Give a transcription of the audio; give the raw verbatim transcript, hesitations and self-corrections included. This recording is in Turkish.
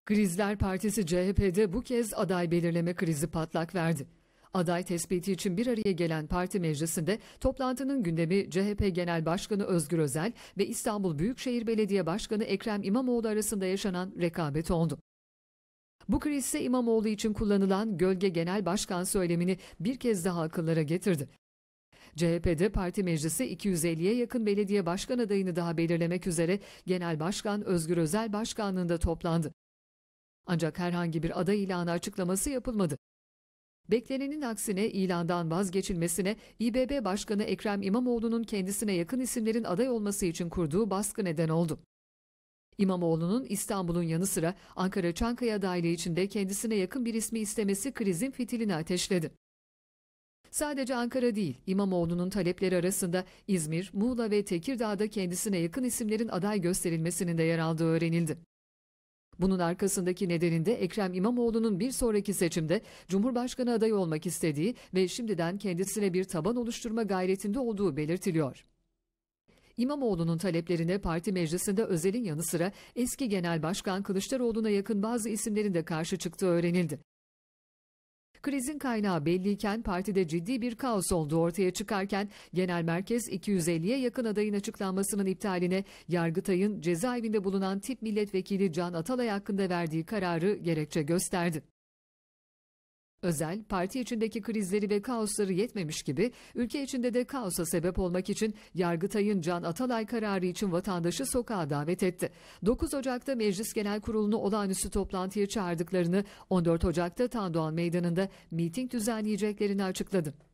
Krizler Partisi C H P'de bu kez aday belirleme krizi patlak verdi. Aday tespiti için bir araya gelen parti meclisinde toplantının gündemi C H P Genel Başkanı Özgür Özel ve İstanbul Büyükşehir Belediye Başkanı Ekrem İmamoğlu arasında yaşanan rekabet oldu. Bu kriz ise İmamoğlu için kullanılan gölge genel başkan söylemini bir kez daha akıllara getirdi. C H P'de parti meclisi iki yüz elliye yakın belediye başkan adayını daha belirlemek üzere Genel Başkan Özgür Özel başkanlığında toplandı. Ancak herhangi bir aday ilanı açıklaması yapılmadı. Beklenenin aksine ilandan vazgeçilmesine İ B B Başkanı Ekrem İmamoğlu'nun kendisine yakın isimlerin aday olması için kurduğu baskı neden oldu. İmamoğlu'nun İstanbul'un yanı sıra Ankara Çankaya adaylığı içinde kendisine yakın bir ismi istemesi krizin fitilini ateşledi. Sadece Ankara değil, İmamoğlu'nun talepleri arasında İzmir, Muğla ve Tekirdağ'da kendisine yakın isimlerin aday gösterilmesinin de yer aldığı öğrenildi. Bunun arkasındaki nedenin de Ekrem İmamoğlu'nun bir sonraki seçimde Cumhurbaşkanı adayı olmak istediği ve şimdiden kendisine bir taban oluşturma gayretinde olduğu belirtiliyor. İmamoğlu'nun taleplerine parti meclisinde Özel'in yanı sıra eski Genel Başkan Kılıçdaroğlu'na yakın bazı isimlerin de karşı çıktığı öğrenildi. Krizin kaynağı belliyken partide ciddi bir kaos olduğu ortaya çıkarken Genel Merkez iki yüz elliye yakın adayın açıklanmasının iptaline Yargıtay'ın cezaevinde bulunan tip milletvekili Can Atalay hakkında verdiği kararı gerekçe gösterdi. Özel, parti içindeki krizleri ve kaosları yetmemiş gibi ülke içinde de kaosa sebep olmak için Yargıtay'ın Can Atalay kararı için vatandaşı sokağa davet etti. dokuz Ocak'ta Meclis Genel Kurulu'nu olağanüstü toplantıya çağırdıklarını, on dört Ocak'ta Tandoğan Meydanı'nda miting düzenleyeceklerini açıkladı.